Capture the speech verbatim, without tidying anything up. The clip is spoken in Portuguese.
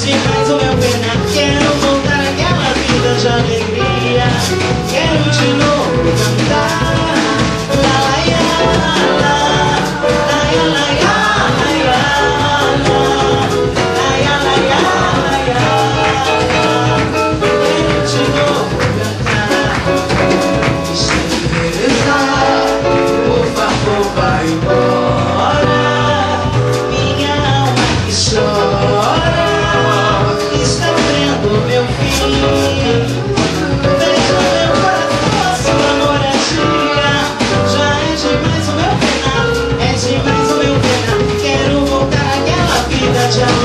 demais o meu pena. Quero voltar àquela vida de alegria. Quero de novo cantar. La la ya, la la, la ya la ya, la ya, la la ya la ya, la ya. Quero de novo cantar. Deixa de rezar, por favor vai embora. Minha alma que chora está vendo meu fim. Veja meu coração, sua moradia. Já é demais o meu pena, é demais o meu pena. Quero voltar àquela vida de amor.